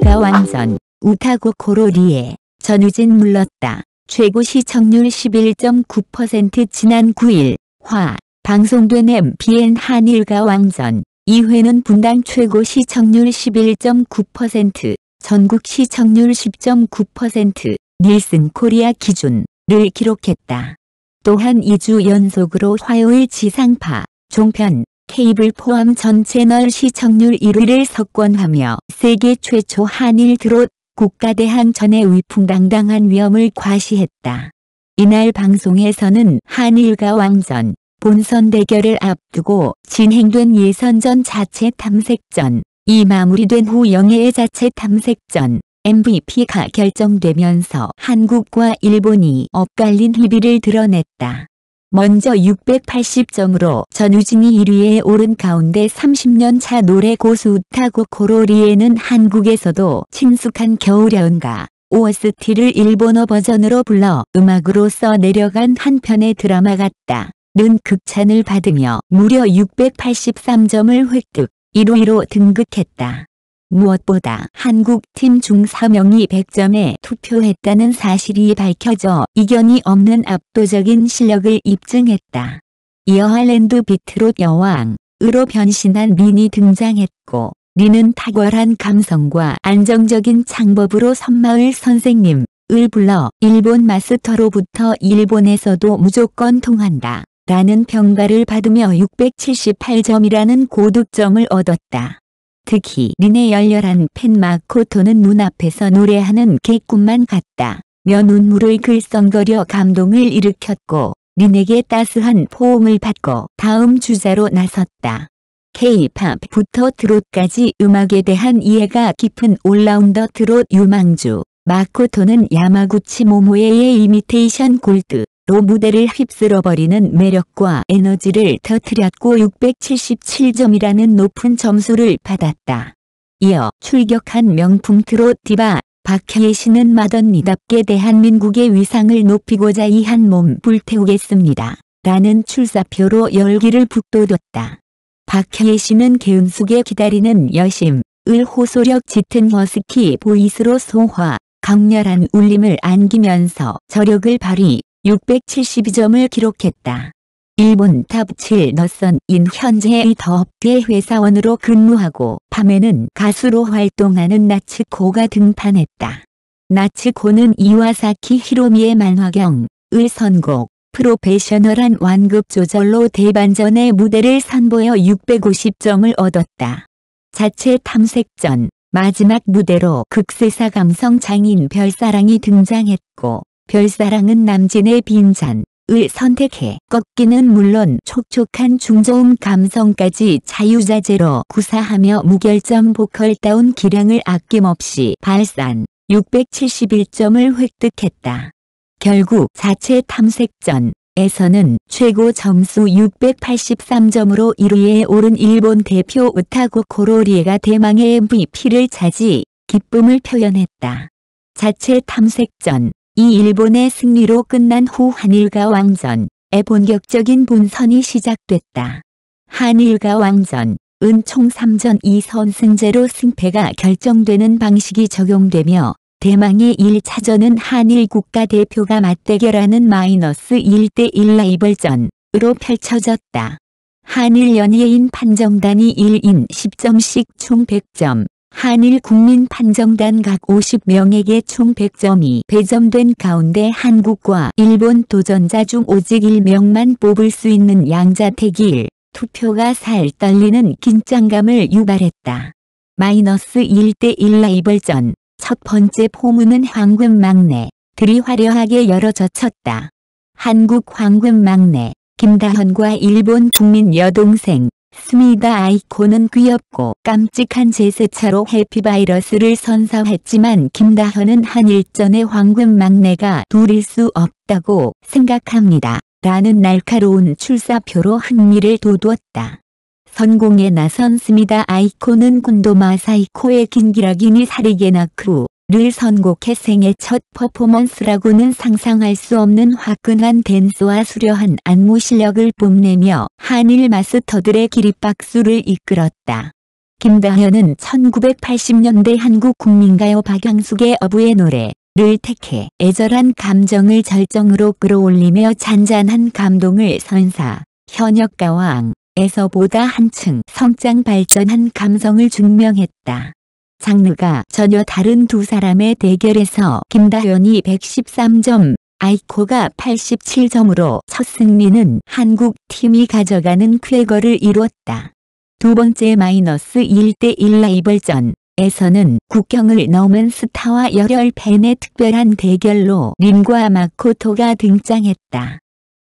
한일과 왕전, 우타고 코로리에, 전우진 물렀다. 최고 시청률 11.9%. 지난 9일 화 방송된 MBN 한일과 왕전 2회는 분당 최고 시청률 11.9%, 전국 시청률 10.9%, 닐슨 코리아 기준을 기록했다. 또한 2주 연속으로 화요일 지상파, 종편, 케이블 포함 전 채널 시청률 1위를 석권하며 세계 최초 한일 드롯 국가대항전의 위풍당당한 위엄을 과시했다. 이날 방송에서는 한일과 왕전, 본선 대결을 앞두고 진행된 예선전 자체 탐색전, 이 마무리된 후 영예의 자체 탐색전, MVP가 결정되면서 한국과 일본이 엇갈린 희비를 드러냈다. 먼저 680점으로 전우진이 1위에 오른 가운데 30년 차 노래 고수 우타고 코로리에는 한국에서도 친숙한 겨울야은가 OST를 일본어 버전으로 불러 음악으로 써내려간 한 편의 드라마 같다는 극찬을 받으며 무려 683점을 획득, 1위로 등극했다. 무엇보다 한국팀 중 4명이 100점에 투표했다는 사실이 밝혀져 이견이 없는 압도적인 실력을 입증했다. 이어 할랜드 비트롯 여왕으로 변신한 린이 등장했고, 린은 탁월한 감성과 안정적인 창법으로 섬마을 선생님을 불러 일본 마스터로부터 일본에서도 무조건 통한다 라는 평가를 받으며 678점이라는 고득점을 얻었다. 특히 린의 열렬한 팬 마코토는 눈앞에서 노래하는 개꿈만 같다며 눈물을 글썽거려 감동을 일으켰고, 린에게 따스한 포옹을 받고 다음 주자로 나섰다. K-팝부터 드롯까지 음악에 대한 이해가 깊은 올라운더 드롯 유망주 마코토는 야마구치 모모에의 이미테이션 골드로 무대를 휩쓸어버리는 매력과 에너지를 터뜨렸고 677점이라는 높은 점수를 받았다. 이어 출격한 명품 트롯 디바 박혜애 씨는 맏언니답게 대한민국의 위상을 높이고자 이 한 몸 불태우겠습니다 라는 출사표로 열기를 북돋웠다. 박혜애 씨는 개음속에 기다리는 여심을 호소력 짙은 허스키 보이스로 소화, 강렬한 울림을 안기면서 저력을 발휘, 672점을 기록했다. 일본 탑7 너선인 현재의 더 업계 회사원으로 근무하고 밤에는 가수로 활동하는 나츠코가 등판했다. 나츠코는 이와사키 히로미의 만화경을 선곡, 프로페셔널한 완급 조절로 대반전의 무대를 선보여 650점을 얻었다. 자체 탐색전, 마지막 무대로 극세사 감성 장인 별사랑이 등장했고, 별사랑은 남진의 빈잔을 선택해 꺾기는 물론 촉촉한 중저음 감성까지 자유자재로 구사하며 무결점 보컬다운 기량을 아낌없이 발산, 671점을 획득했다. 결국 자체 탐색전에서는 최고 점수 683점으로 1위에 오른 일본 대표 우타고 코로리에가 대망의 MVP를 차지, 기쁨을 표현했다. 자체 탐색전, 이 일본의 승리로 끝난 후 한일과 왕전의 본격적인 본선이 시작됐다. 한일과 왕전은 총 3전 2선승제로 승패가 결정되는 방식이 적용되며 대망의 1차전은 한일 국가대표가 맞대결하는 -1대1 라이벌전으로 펼쳐졌다. 한일 연예인 판정단이 1인 10점씩 총 100점, 한일 국민 판정단 각 50명에게 총 100점이 배점된 가운데 한국과 일본 도전자 중 오직 1명만 뽑을 수 있는 양자택일 투표가 살 떨리는 긴장감을 유발했다. -1대1 라이벌전 첫 번째 포문은 황금 막내들이 화려하게 열어젖혔다. 한국 황금 막내 김다현과 일본 국민 여동생 스미다 아이코는 귀엽고 깜찍한 제스처로 해피바이러스를 선사했지만 김다현은 한일전의 황금 막내가 둘일 수 없다고 생각합니다 라는 날카로운 출사표로 흥미를 돋웠다. 선공에 나선 스미다 아이코는 군도 마사이코의 긴기라기니 사리게나크를 선곡해 생애 첫 퍼포먼스라고는 상상할 수 없는 화끈한 댄스와 수려한 안무 실력을 뽐내며 한일 마스터들의 기립박수를 이끌었다. 김다현은 1980년대 한국 국민가요 박양숙의 어부의 노래를 택해 애절한 감정을 절정으로 끌어올리며 잔잔한 감동을 선사, 현역가왕에서보다 한층 성장 발전한 감성을 증명했다. 장르가 전혀 다른 두 사람의 대결에서 김다현이 113점, 아이코가 87점으로 첫 승리는 한국 팀이 가져가는 쾌거를 이뤘다. 두 번째 -1대1 라이벌전에서는 국경을 넘은 스타와 열혈 팬의 특별한 대결로 린과 마코토가 등장했다.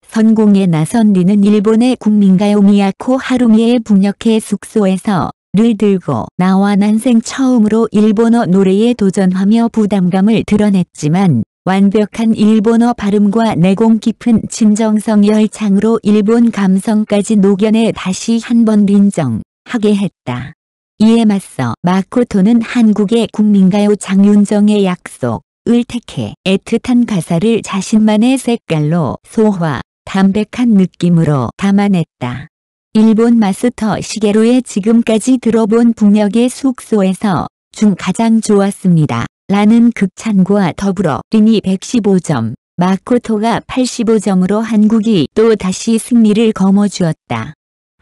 선공에 나선 린은 일본의 국민가요 미야코 하루미의 북녘의 숙소에서 를 들고 나와 난생 처음으로 일본어 노래에 도전하며 부담감을 드러냈지만 완벽한 일본어 발음과 내공 깊은 진정성 열창으로 일본 감성까지 녹여내 다시 한번 린정하게 했다. 이에 맞서 마코토는 한국의 국민가요 장윤정의 약속을 택해 애틋한 가사를 자신만의 색깔로 소화, 담백한 느낌으로 담아냈다. 일본 마스터 시게루의 지금까지 들어본 북녘의 숙소에서 중 가장 좋았습니다. 라는 극찬과 더불어 린이 115점, 마코토가 85점으로 한국이 또 다시 승리를 거머쥐었다.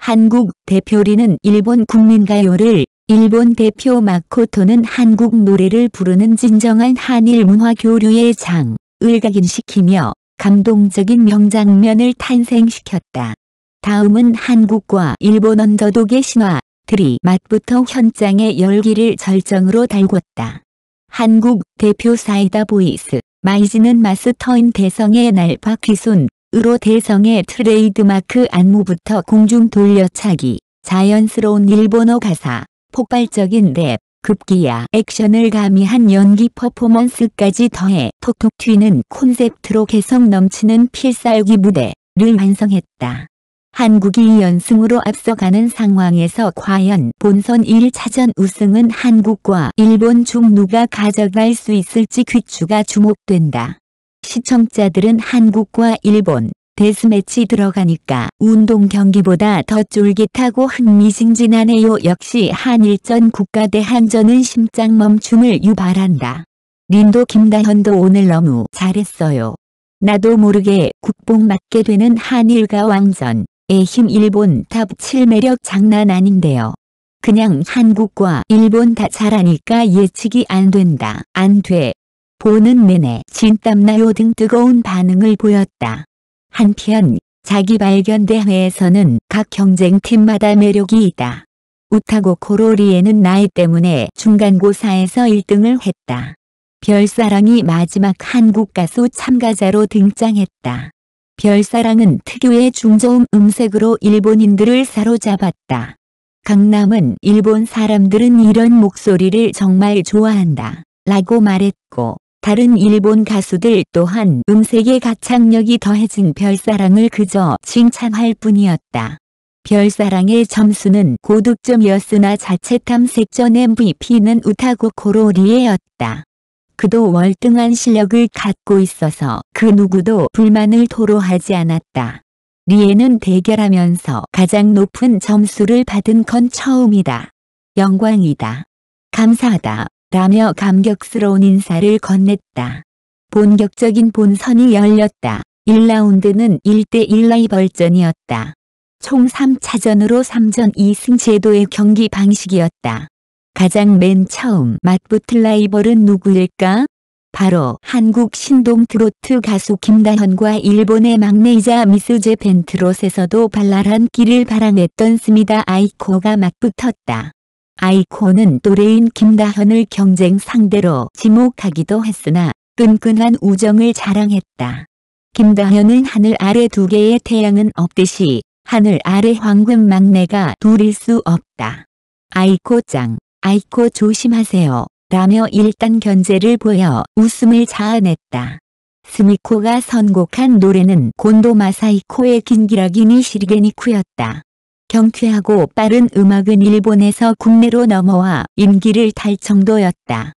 한국 대표 린은 일본 국민가요를, 일본 대표 마코토는 한국 노래를 부르는 진정한 한일 문화 교류의 장을 각인시키며 감동적인 명장면을 탄생시켰다. 다음은 한국과 일본 언더독의 신화들이 맛부터 현장의 열기를 절정으로 달궜다. 한국 대표 사이다 보이스, 마이지는 마스터인 대성의 날파 귀손으로 대성의 트레이드마크 안무부터 공중 돌려차기, 자연스러운 일본어 가사, 폭발적인 랩, 급기야 액션을 가미한 연기 퍼포먼스까지 더해 톡톡 튀는 콘셉트로 개성 넘치는 필살기 무대를 완성했다. 한국이 2연승으로 앞서가는 상황에서 과연 본선 1차전 우승은 한국과 일본 중 누가 가져갈 수 있을지 귀추가 주목된다. 시청자들은 한국과 일본 데스매치 들어가니까 운동 경기보다 더 쫄깃하고 흥미진진하네요. 역시 한일전 국가대항전은 심장 멈춤을 유발한다. 린도 김다현도 오늘 너무 잘했어요. 나도 모르게 국뽕 맞게 되는 한일가 왕전. 힘 일본 탑7 매력 장난 아닌데요. 그냥 한국과 일본 다 잘하니까 예측이 안 된다. 안 돼. 보는 내내 진땀나요 등 뜨거운 반응을 보였다. 한편 자기 발견 대회에서는 각 경쟁팀마다 매력이 있다. 우타고 코로리에는 나이 때문에 중간고사에서 1등을 했다. 별사랑이 마지막 한국 가수 참가자로 등장했다. 별사랑은 특유의 중저음 음색으로 일본인들을 사로잡았다. 강남은 일본 사람들은 이런 목소리를 정말 좋아한다. 라고 말했고 다른 일본 가수들 또한 음색의 가창력이 더해진 별사랑을 그저 칭찬할 뿐이었다. 별사랑의 점수는 고득점이었으나 자체 탐색전 MVP는 우타고 코로리에였다. 그도 월등한 실력을 갖고 있어서 그 누구도 불만을 토로하지 않았다. 리에는 대결하면서 가장 높은 점수를 받은 건 처음이다. 영광이다. 감사하다. 라며 감격스러운 인사를 건넸다. 본격적인 본선이 열렸다. 1라운드는 1대1 라이벌전이었다. 총 3차전으로 3전 2승 제도의 경기 방식이었다. 가장 맨 처음 맞붙을 라이벌은 누구일까? 바로 한국 신동 트로트 가수 김다현과 일본의 막내이자 미스 재팬 트롯에서도 발랄한 끼를 발휘했던 스미다 아이코가 맞붙었다. 아이코는 또래인 김다현을 경쟁 상대로 지목하기도 했으나 끈끈한 우정을 자랑했다. 김다현은 하늘 아래 두 개의 태양은 없듯이 하늘 아래 황금 막내가 둘일 수 없다. 아이코짱. 아이코 조심하세요. 라며 일단 견제를 보여 웃음을 자아냈다. 스미코가 선곡한 노래는 곤도 마사이코의 긴기라기니 시리게니쿠였다. 경쾌하고 빠른 음악은 일본에서 국내로 넘어와 인기를 탈 정도였다.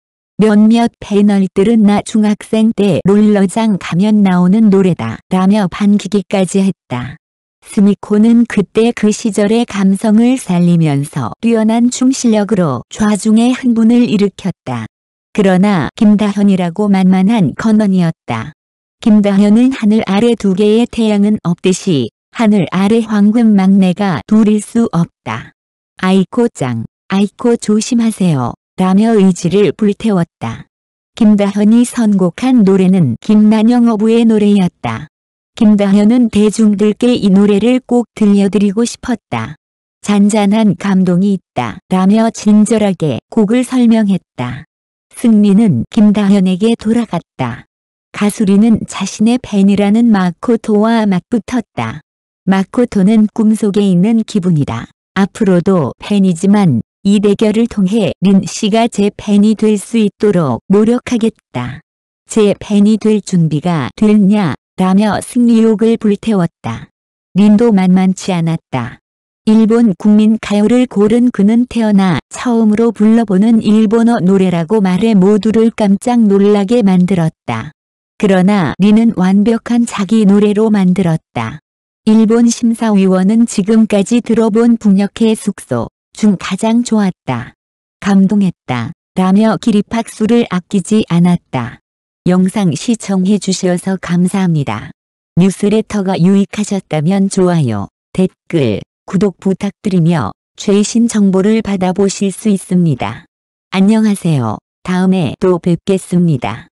몇몇 패널들은 나 중학생 때 롤러장 가면 나오는 노래다 라며 반기기까지 했다. 스미코는 그때 그 시절의 감성을 살리면서 뛰어난 춤실력으로 좌중의 흥분을 일으켰다. 그러나 김다현이라고 만만한 건원이었다. 김다현은 하늘 아래 두 개의 태양은 없듯이 하늘 아래 황금 막내가 둘일 수 없다. 아이코 짱, 아이코 조심하세요. 라며 의지를 불태웠다. 김다현이 선곡한 노래는 김난영 어부의 노래였다. 김다현은 대중들께 이 노래를 꼭 들려드리고 싶었다. 잔잔한 감동이 있다. 라며 친절하게 곡을 설명했다. 승리는 김다현에게 돌아갔다. 가수리는 자신의 팬이라는 마코토와 맞붙었다. 마코토는 꿈속에 있는 기분이다. 앞으로도 팬이지만 이 대결을 통해 린 씨가 제 팬이 될 수 있도록 노력하겠다. 제 팬이 될 준비가 됐냐? 라며 승리욕을 불태웠다. 린도 만만치 않았다. 일본 국민 가요를 고른 그는 태어나 처음으로 불러보는 일본어 노래라고 말해 모두를 깜짝 놀라게 만들었다. 그러나 린은 완벽한 자기 노래로 만들었다. 일본 심사위원은 지금까지 들어본 북녘의 숙소 중 가장 좋았다. 감동했다. 라며 기립박수를 아끼지 않았다. 영상 시청해 주셔서 감사합니다. 뉴스레터가 유익하셨다면 좋아요, 댓글, 구독 부탁드리며 최신 정보를 받아보실 수 있습니다. 안녕하세요. 다음에 또 뵙겠습니다.